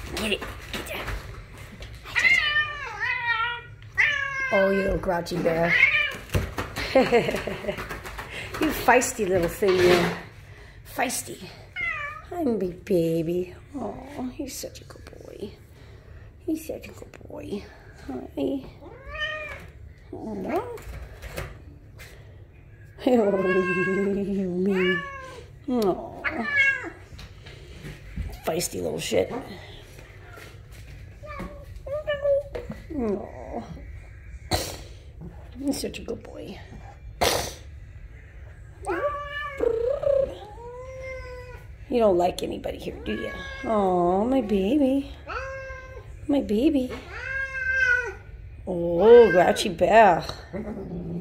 Get it. Get that. Oh, you little grouchy bear. You feisty little thing, you. Feisty. Hi, my baby. Oh, he's such a good boy. He's such a good boy. Hi. Oh, you mean. Oh. Feisty little shit. Oh. He's such a good boy. You don't like anybody here, do you? Oh, my baby. My baby. Oh, grouchy bear.